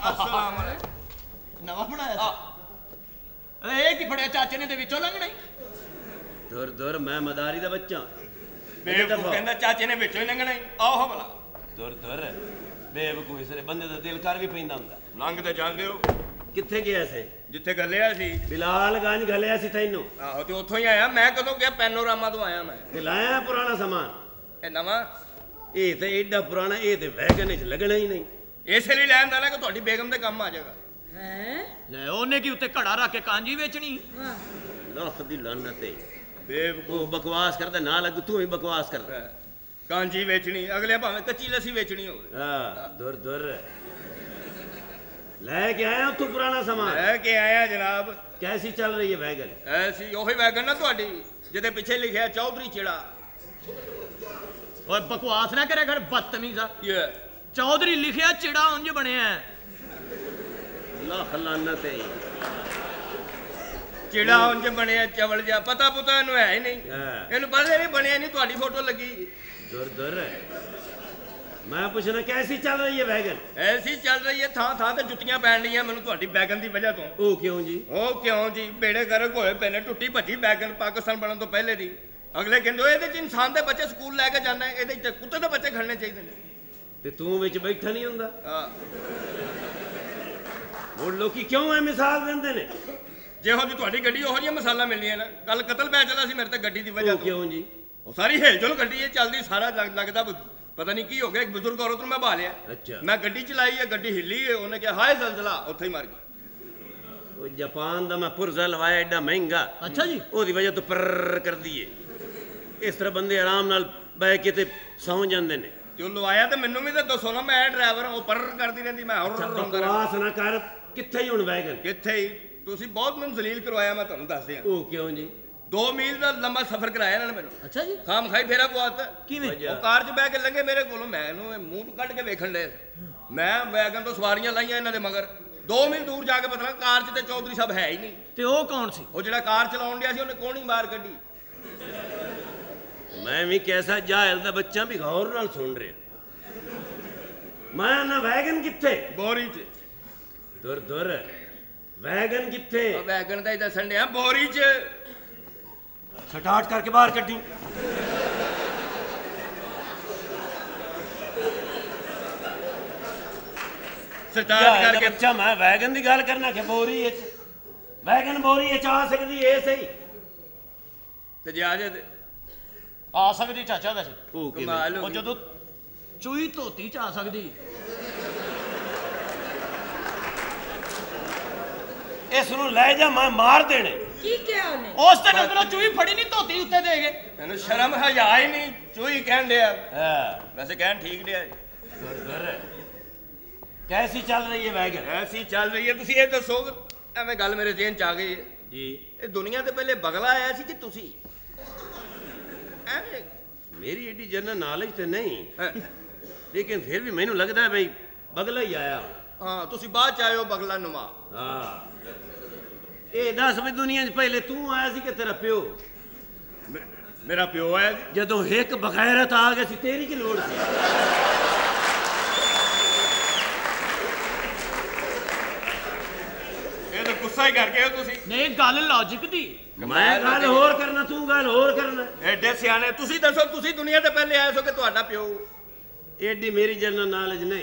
नवा बनाया ये की फड़िया चाचे ने विचों लंघना दुर दुर मैं मदारी दा बच्चा कहंदा चाचे ने विचों ही लंघना आओ भला दुर दुर बेवकूफ इस बंदे दा दिल कर भी पैंदा हुंदा लंघ ते जांदे हो कित्थे गया सी जिथे गलिया सी बिलालगंज गलिया सी तैनू आहो ते उत्थों ही आया मैं कदों गया पैनोरामा तो आया मैं ते लाया पुराना सामान ए नवा ये ते एडा पुराना ये ते वैगन च लगना ही नहीं इसलिए लैन दा ना कि तुहाडी बेगम दे काम आ जाएगा ले ओने की उत्ते घड़ा रख के कांजी बेचनी लख दी लानत है बेवकूफ बकवास करदा ना लग तू ही बकवास करदा कांजी बेचनी अगले भावें कच्ची लस्सी बेचनी हो हां दुर दुर लेके आया तू पुराना सामान लेके आया जनाब कैसी चल रही है वैगन ऐसी ओही वैगन ना तुहाडी जिदे पीछे लिखा चौधरी चिड़ा ओए बकवास ना करे कर बदतमीज़ा ये चौधरी लिखिया चिड़ा उंज बनया लख लानत है चिड़ा उंज बनया चवल जा पता पुता इनू है ही नहीं इनू पता नहीं बनया नहीं तुहाडी फोटो लगी दुर दुर मैं पूछना कैसी चल रही है वैगन ऐसी चल रही है थां थां ते जुत्तियां पैण लईयां मैनू तुहाडी वैगन दी वजह तो ओ क्यों जी बेड़े गर्क होए पे ने टुट्टी भज्जी वैगन पाकिस्तान बनन तो पहले दी अगले कहंदे ओए इहदे च इंसान दे बच्चे स्कूल लैके जाना है इहदे च कुत्ते दे बच्चे खड़ने चाहिए ने ते तू विच बैठा नहीं हुंदा हां हुण लोकी क्यों है मिसाल देंदे ने जेहो जी तुहाडी गड्डी ओहो जी मसाला मिलनी है ना कल कतल पै चला सी मेरे ते गड्डी दी वजह तो क्यों जी ओ सारी हिलजुल गड्डी है चलदी सारा लगदा पता नहीं की हो गया एक बुजुर्ग औरत मैं बहा लिया अच्छा मैं गड्डी चलाई है गड्डी हिली है उन्हें कहा हाय जलजला उत्थे ही मर गई जापान दा मैं पुरजा लवाया एडा महंगा अच्छा जी ओदी वजह तो पर कर दिए इस तरह बंदे आराम नाल बैठ के ते सौ जांदे ने ते लवाया ते मैनू भी ते दसो ना मैं ड्राइवर वो पर करदी रहंदी मैं और बकवास ना कर कित्थे ही हुण वैगन कित्थे ही तुसी बहुत मैनू जलील करवाया मैं तुहानू दस दियां ओ क्यों जी 2 मील का लंबा सफर कराया इन्होंने मैनू अच्छा जी खाम खाई फेरा पवाता कार च बह के लंघे मेरे को मैं मूँह कट के वेखन डे मैं वैगन तो सवारियां लाइया इन्होंने मगर 2 मील दूर जाके पता लगा कार च ते चौधरी साहब है ही नहीं ते ओ कौन सी वो जिहड़ा कार चलाउण दिया सी उन्हें कोणी मार कड्डी मैं भी कैसा जाहिल दा बच्चा भी गौर नाल सुन रहा मैं ना वैगन कित्थे बोरी च दुर दुर वैगन कित्थे वैगन दा ही दसन दिया बोरी च स्टार्ट करके बाहर कड्डी स्टार्ट करके अच्छा मैं वैगन की गल करना कि बोरी वैगन बोरी आ सकती है सही ते जे आ सकदी चाचा वैसे कमाल हो जदों चूई धोती च आ सकदी इस नूं ले जा मैं मार देने की क्या ने उस तक अंदरों चूई फड़ी नहीं धोती उत्ते दे गए मैनूं शर्म हया ही नहीं चूई कहन दिया वैसे कहन ठीक दिया कैसी चल रही है वैगन ऐसी चल रही है तुसी ये दसो एवें गल मेरे ज़हन च आ गई जी ये दुनिया ते पहले बगला आया सी कि तुसी मेरी एडी जनरल नॉलेज तो नहीं लेकिन फिर भी मैनू लगता है भाई बगला ही आया हाँ तुसी बाद च आए हो बगला नुमा हाँ ये दस भी दुनिया च पहले तू आया सी कि तेरा प्यो मेरा प्यो आया जदों एक बगैरत आ गई सी तेरी की लोड़ सी ये तो गुस्सा ही करके हो तुसी नहीं गल लॉजिक दी मैं गल होर करना तू गल होर करना एडे सियाने तुसी दसो तुसी दुनिया ते पहले आए सो कि तुहाडा प्यो एडी मेरी जनरल नॉलेज नहीं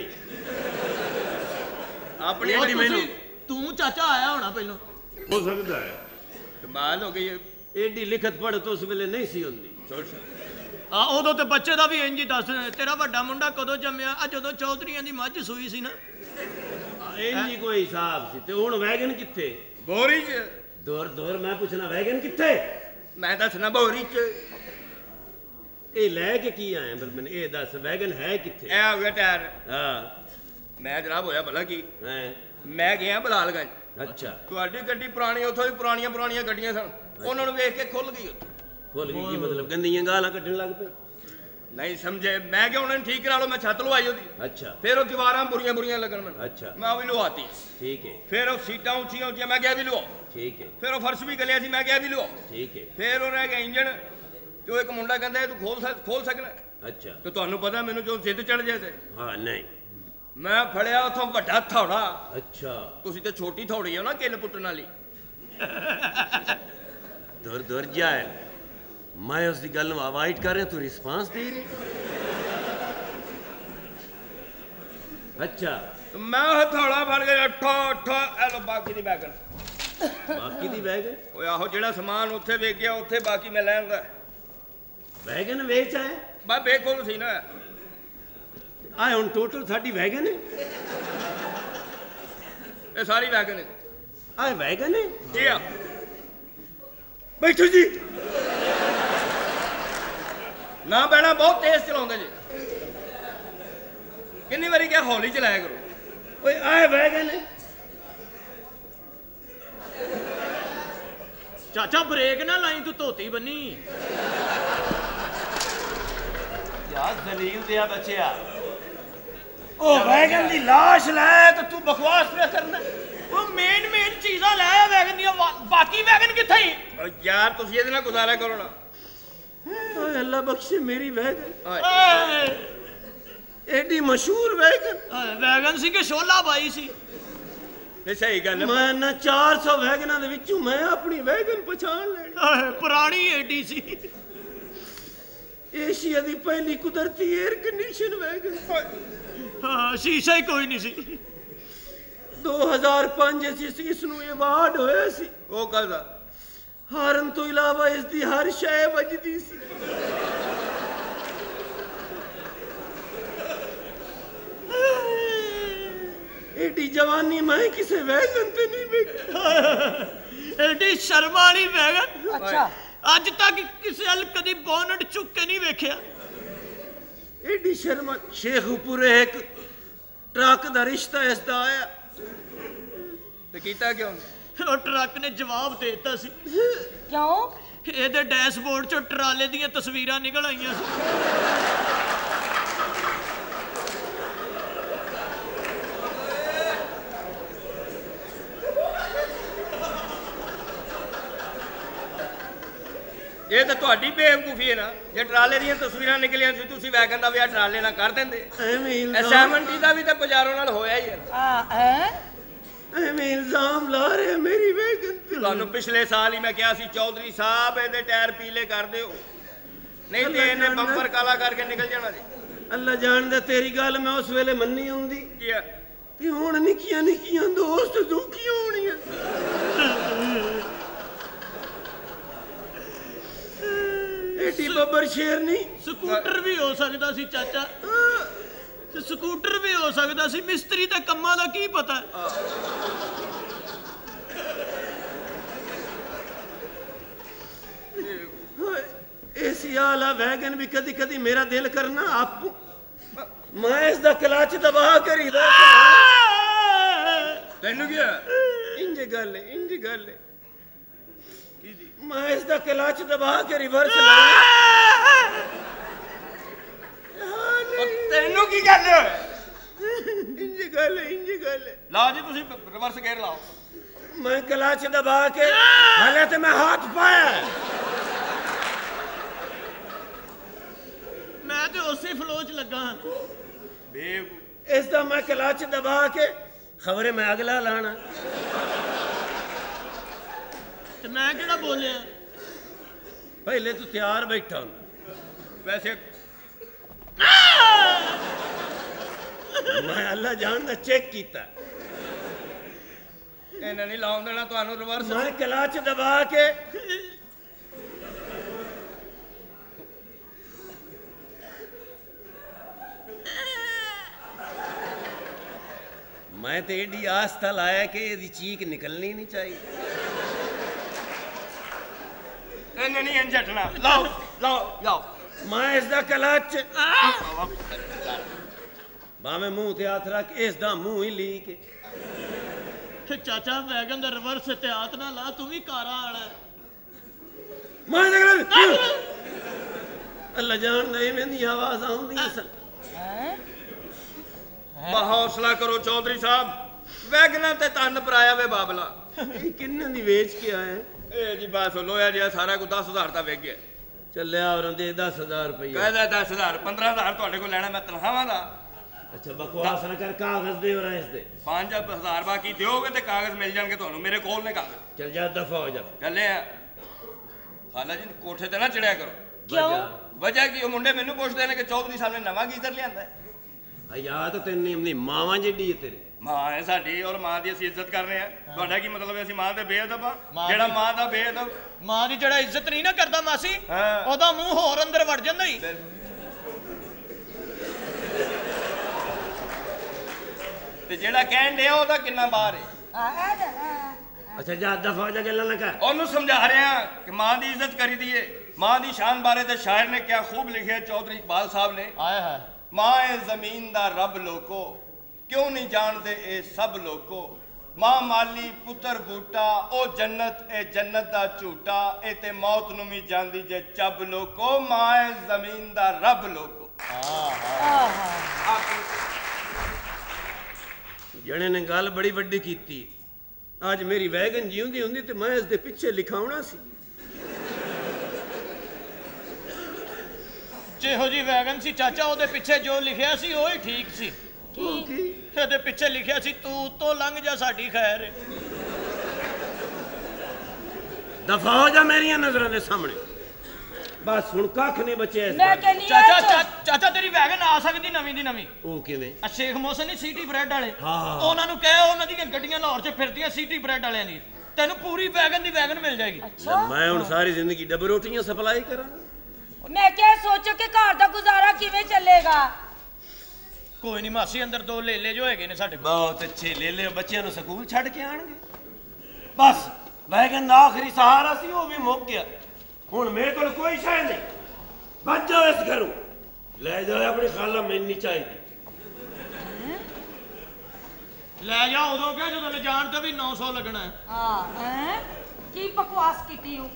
अपनी एडी मैनू तू चाचा आया होना पहलो हो सकता है कमाल हो गई एडी लिखत पढ़ तो उस वेले नहीं सी हुंदी उदों ते बच्चे दा भी इंज ही दस तेरा वड्डा मुंडा कदों जम्मिया आ जदों चौधरीआं दी मੱਝ सूई सी ना इंज कोई हिसाब सी ते हुण वैगन कित्थे बोरी च दूर दूर मैं पूछना वैगन कित्थे मैं दसना बोरी च ए लेके की आए पर मैंने ए दस वैगन है कित्थे ए हो गया टायर हां मैं जनाब होया भला की हैं मैं गया बलालगंज अच्छा ਤੁਹਾਡੀ ਗੱਡੀ ਪੁਰਾਣੀ ਉੱਥੋਂ ਵੀ ਪੁਰਾਣੀਆਂ ਗੱਡੀਆਂ ਸਨ ਉਹਨਾਂ ਨੂੰ ਵੇਖ ਕੇ ਖੁੱਲ ਗਈ ਉੱਥੇ ਖੁੱਲ ਗਈ ਕੀ ਮਤਲਬ ਗੰਦੀਆਂ ਗਾਲਾਂ ਕੱਢਣ ਲੱਗ ਪਏ ਨਹੀਂ ਸਮਝੇ ਮੈਂ ਕਿ ਉਹਨਾਂ ਨੂੰ ਠੀਕ ਕਰਾ ਲਓ ਮੈਂ ਛੱਤ ਲਵਾਈ ਉਹਦੀ ਅੱਛਾ ਫਿਰ ਉਹ ਦੀਵਾਰਾਂ ਬੁਰੀਆਂ ਲੱਗਣ ਮੈਨੂੰ ਅੱਛਾ ਮੈਂ ਉਹ ਵੀ ਲਵਾਤੀ ਠੀਕ ਹੈ ਫਿਰ ਉਹ ਸੀਟਾਂ ਉੱਚੀਆਂ ਮੈਂ ਕਿਹਾ ਵੀ ਲਵਾਓ ਠੀਕ ਹੈ ਫਿਰ ਉਹ ਫਰਸ਼ ਵੀ ਗਲਿਆ ਸੀ ਮੈਂ ਕਿਹਾ ਵੀ ਲਵਾਓ ਠੀਕ ਹੈ ਫਿਰ ਉਹ ਰਹਿ ਗਿਆ ਇੰਜਣ ਤੇ ਉਹ ਇੱਕ ਮੁੰਡਾ ਕਹਿੰਦਾ ਤੂੰ ਖੋਲ ਸਕਣਾ ਅੱਛਾ ਤੇ ਤੁਹਾਨੂੰ ਪਤਾ ਮੈਨੂੰ ਜੋ ਜਿੱਦ ਚੜ ਜਾਏ ਤੇ ਹਾਂ ਨਹੀਂ मैं फड़िया उथों वड्डा थौड़ा। अच्छा तुसी ते छोटी थौड़ी हो ना किल पुट्टन वाली। दूर दूर जाए मैं उसकी गल अवॉइड कर रहा तू रिस्पांस दे रही। अच्छा तो मैं थौड़ा फड़ के अठो अठो एलो बाकी दी बैगन। बाकी दी बैगन ओए आहो जेड़ा सामान उत्थे वेच गया उत्थे बाकी मैं लैंदा। बैगन वेच आए बस देखो तो सही ना आए हुन टोटल साडी बैगन है ये सारी बैगन है। आए बैगन है जी हाँ बैठो जी ना बैठा बहुत तेज चलाਉਂਦੇ जी। कितनी बारी क्या हौली चलाया करो। ओए आए बैगन है चाचा ब्रेक ना लाई तू धोती बनी। यार दलील दिया बच्चिया ओ वैगन दी लाश लाया तो तू बकवास पे करना। वो मेन चीज़ा लाया वैगन दी बाकी वैगन किथे ही। यार तुसी ਇਹਦੇ ਨਾਲ ਗੁਜ਼ਾਰਾ ਕਰੋ ਨਾ। ओए अल्लाह बख्शे मेरी बैगन एडी मशहूर बैगन वैगन सी कि शोला बाई सी। नहीं सही गल मैं ना 400 वैगना दे विचों मैं अपनी वैगन पहचान लेनी। पुरानी एडी सी एशिया दी पहली कुदरती एयर कंडीशन वैगन। हाँ शीशा ही कोई नहीं सी। 2005 इसनू अवार्ड होया सी। वो कहदा हारन तो इलावा इसदी हर शय वजदी सी। एडी जवानी मैं किसे वैगन ते नहीं देखी। एडी शर्म वाली वैगन अच्छा अज तक किसी अल कदी बोनट चुक के नहीं वेख्या। एडी शर्मा शेखपुरे एक ट्रक दा रिश्ता इसदा आया ते कीता क्यों। वो ट्रक ने जवाब देता सी। क्यों ਇਹਦੇ ਡੈਸ਼ਬੋਰਡ ਚੋਂ ਟਰਾਲੇ ਦੀਆਂ ਤਸਵੀਰਾਂ ਨਿਕਲ ਆਈਆਂ ਸੀ। ਇਹ ਤਾਂ ਤੁਹਾਡੀ ਬੇਵਕੂਫੀ ਹੈ ਨਾ ਜੇ ਟਰਾਲੇ ਦੀਆਂ ਤਸਵੀਰਾਂ ਨਿਕਲੀਆਂ ਸੀ ਤੁਸੀਂ ਵੈਗਨ ਦਾ ਵਿਆਹ ਟਰਾਲੇ ਨਾਲ ਕਰ ਦਿੰਦੇ। ਐਵੇਂ ਅਸਾਈਨਮੈਂਟ ਦਾ ਵੀ ਤਾਂ ਬਾਜ਼ਾਰੋਂ ਨਾਲ ਹੋਇਆ ਹੀ ਹੈ। ਐਵੇਂ ਇਲਜ਼ਾਮ ਲਾ ਰਹੇ ਮੇਰੀ ਵੈਗਨ ਤੇ। ਤੁਹਾਨੂੰ ਪਿਛਲੇ ਸਾਲ ਹੀ ਮੈਂ ਕਿਹਾ ਸੀ ਚੌਧਰੀ ਸਾਹਿਬ ਇਹਦੇ ਟਾਇਰ ਪੀਲੇ ਕਰ ਦਿਓ ਨਹੀਂ ਤੇ ਇਹਨੇ ਬੰਪਰ ਕਾਲਾ ਕਰਕੇ ਨਿਕਲ ਜਾਣਾ ਜੀ। ਅੱਲਾ ਜਾਣਦਾ ਤੇਰੀ ਗੱਲ ਮੈਂ ਉਸ ਵੇਲੇ ਮੰਨੀ ਹੁੰਦੀ ਕੀ ਹੈ ਤੇ ਹੁਣ ਨਿੱਕੀਆਂ ਨਿੱਕੀਆਂ ਦੋਸਤ ਦੁਖੀਆਂ ਹੋਣੀਆਂ। एटी बब्बर शेर नहीं ਸਕੂਟਰ ਵੀ ਹੋ ਸਕਦਾ ਸੀ ਚਾਚਾ। ਸਕੂਟਰ ਵੀ ਹੋ ਸਕਦਾ ਸੀ ਮਿਸਤਰੀ ਦੇ ਕੰਮਾਂ ਦਾ ਕੀ ਪਤਾ। ऐसी आला वैगन भी कदी कदी मेरा दिल करना आप मैं इसदा क्लच दबा कर ही ਤੈਨੂੰ ਕੀ ਹੈ इंज गल है मैं इसदा क्लच दबा के रिवर्स लाया। ਤੈਨੂੰ ਕੀ ਗੱਲ ਹੈ इंज गल है ਲਾਓ ਜੀ ਤੁਸੀਂ ਰਿਵਰਸ ਗੇਅਰ ਲਾਓ। मैं क्लच दबा के हाले तो मैं हाथ पाया मैं तो उसी फ्लो च लगा। इसदा मैं क्लच दबा के खबरे मैं अगला लाना ते मैं केड़ा बोलिया। पहले तू तैयार बैठा हूं वैसे मैं अल्लाह जानदा चेक कीता ਇਹਨਾਂ ਨਹੀਂ ਲਾਉਣ ਦੇਣਾ ਤੁਹਾਨੂੰ ਰਿਵਰਸ। मैं क्लच दबा के मैं तो एडी आस्था लाया कि ये चीख निकलनी नहीं चाहिए। ਇਹਨੇ ਨਹੀਂ ਇੰਜਟਣਾ ਲਾਓ ਲਾਓ ਲਾਓ। मैं इसदा क्लच भाਵੇਂ मुंह ते हाथ रख इसदा मुंह ही ली के चाचा वैगन दा रिवर्स ते हाथ ना ला तू भी कारा आना। मैं अल्लाह जानदा इवें दी आवाज आउंदी सन। हौसला करो चौधरी साहब वैगना ते तन पराया वे बाबला। किन्ने दी वेच के आए ਇਹ ਜੀ ਬਸ ਲੋਇਆ ਜਿਹਾ ਸਾਰਾ ਕੁ 10,000 ਦਾ ਵੇਚ ਗਿਆ। ਚੱਲਿਆ ਔਰ ਦੇ 10,000 ਰੁਪਏ ਕਹਿੰਦਾ 10,000 15,000 ਤੁਹਾਡੇ ਕੋਲ ਲੈਣਾ ਮੈਂ ਤਨਖਾਹਾਂ ਦਾ। अच्छा बकवास ना कर, कागज दे और इस दे 5000 बाकी दोगे तो कागज मिल जाएंगे ਤੁਹਾਨੂੰ मेरे कोल ने कागज। चल जा दफा हो जा। ਚੱਲੇ ਆ ਖਾਲਾ ਜੀ ਕੋਠੇ ਤੇ ਨਾ ਚੜਿਆ ਕਰੋ। ਕਿਉਂ? ਵਜ੍ਹਾ ਕੀ ਉਹ ਮੁੰਡੇ ਮੈਨੂੰ ਪੁੱਛਦੇ ਨੇ ਕਿ ਚੌਧਰੀ ਸਾਹਿਬ ਨੇ ਨਵਾਂ ਗੀਜ਼ਰ ਲਿਆਂਦਾ ਹੈ। ਯਾਰ ਤਾਂ ਤੈਨੂੰ ਆਪਣੀ ਮਾਵਾਂ ਜਿੱਡੀ ਹੈ ਤੇਰੀ। ਮਾਂ ਹੈ ਸਾਡੀ ਔਰ ਮਾਂ ਦੀ ਅਸੀਂ ਇੱਜ਼ਤ ਕਰਨੇ ਆ। ਤੁਹਾਡਾ ਕੀ ਮਤਲਬ ਹੈ ਅਸੀਂ ਮਾਂ ਦੇ ਬੇਅਦਬ ਆ? ਜਿਹੜਾ ਮਾਂ ਦਾ ਬੇਅਦਬ, ਮਾਂ ਦੀ ਜਿਹੜਾ ਇੱਜ਼ਤ ਨਹੀਂ ਨਾ ਕਰਦਾ ਮਾਸੀ, ਹਾਂ। ਉਹਦਾ ਮੂੰਹ ਹੋਰ ਅੰਦਰ ਵੜ ਜਾਂਦਾ ਹੀ। ਤੇ ਜਿਹੜਾ ਕਹਿਣ ਡਿਆ ਉਹਦਾ ਕਿੰਨਾ ਬਾਹਰ ਹੈ। अच्छा जा दफा हो जा, गल्ला ना कर। ਉਹਨੂੰ ਸਮਝਾ ਰਿਹਾ ਕਿ ਮਾਂ ਦੀ ਇੱਜ਼ਤ ਕਰੀਦੀ ਏ। ਮਾਂ ਦੀ ਸ਼ਾਨ ਬਾਰੇ ਤੇ ਸ਼ਾਇਰ ਨੇ ਕਿਆ ਖੂਬ ਲਿਖਿਆ, ਚੌਧਰੀ ਇਕਬਾਲ ਸਾਹਿਬ ਨੇ। ਆਏ ਹੈ ਮਾਂ ਏ ਜ਼ਮੀਨ ਦਾ ਰੱਬ ਲੋਕੋ, ਕਿਉਂ ਨਹੀਂ ਜਾਣਦੇ ਇਹ ਸਭ ਲੋਕੋ। ਮਾਂ ਮਾਲੀ ਪੁੱਤਰ ਬੂਟਾ, ਉਹ ਜੰਨਤ ਇਹ ਜੰਨਤ ਦਾ ਝੂਟਾ, ਇਹ ਤੇ ਮੌਤ ਨੂੰ ਵੀ ਜਾਂਦੀ ਜੇ ਚੱਬ ਲੋਕੋ। ਮਾਂ ਏ ਜ਼ਮੀਨ ਦਾ ਰੱਬ ਲੋਕੋ। जने ने गल बड़ी वड्डी कीती। आज मेरी वैगन जीउंदी हुंदी ते मैं इस दे पिछे लिखाउणा सी। ਜਿਹੋ ਜੀ ਵੈਗਨ ਸੀ ਚਾਚਾ, ਉਹਦੇ ਪਿੱਛੇ ਜੋ ਲਿਖਿਆ ਸੀ ਉਹ ਹੀ ਠੀਕ ਸੀ। ਇਹਦੇ ਪਿੱਛੇ ਲਿਖਿਆ ਸੀ ਤੂੰ ਉੱਤੋਂ ਲੰਘ ਜਾ ਸਾਡੀ ਖੈਰ ਹੈ। दफा हो जा मेरिया नजरों के सामने। बस हुण कख नहीं बचे। मैं कहनी ਚਾਚਾ ਤੇਰੀ ਵੈਗਨ ਆ ਸਕਦੀ ਨਵੀਂ ਦੀ ਨਵੀਂ। ਉਹ ਕਿਵੇਂ? ਆ ਸ਼ੇਖ ਮੋਹਸਨ ਨਹੀਂ ਸਿਟੀ ਬ੍ਰੈਡ ਵਾਲੇ, ਹਾਂ। ਉਹਨਾਂ ਨੂੰ ਕਹੇ ਉਹਨਾਂ ਦੀਆਂ ਗੱਡੀਆਂ ਲਾਹੌਰ 'ਚ ਫਿਰਦੀਆਂ ਸਿਟੀ ਬ੍ਰੈਡ ਵਾਲਿਆਂ ਦੀ, ਤੈਨੂੰ ਪੂਰੀ ਵੈਗਨ ਦੀ ਵੈਗਨ ਮਿਲ ਜਾਏਗੀ। मैं हुण सारी जिंदगी डब रोटियां सप्लाई करा। मैं क्या सोचो कि घर का गुजारा किवें चलेगा। ਕੋਈ ਨਹੀਂ ਮਾਸੀ, ਅੰਦਰ ਦੋ ਲੇਲੇ ਜੋ ਹੈਗੇ ਨੇ ਸਾਡੇ ਕੋਲ। बहुत अच्छे ले ले, बच्चों ਨੂੰ ਸਕੂਲ ਛੱਡ ਕੇ ਆਣਗੇ। बस वैगन ਦਾ आखिरी सहारा ਸੀ, ਉਹ ਵੀ ਮੁੱਕ ਗਿਆ। ਹੁਣ ਮੇਰੇ ਕੋਲ ਕੋਈ ਸ਼ੈ ਨਹੀਂ। ਭੱਜ ਜਾਓ ਇਸ ਘਰੋਂ, ਲੈ ਜਾਓ ਆਪਣੀ ਖਾਲਾ, ਮੈਨੂੰ ਨਹੀਂ ਚਾਹੀਦੀ। ਲੈ ਜਾ ਉਦੋਂ ਕਿਹਾ ਜਦੋਂ ਲਿਜਾਣ ਤੇ ਵੀ 900 ਲੱਗਣਾ ਹੈ। हाँ हैं की बकवास की हूँ।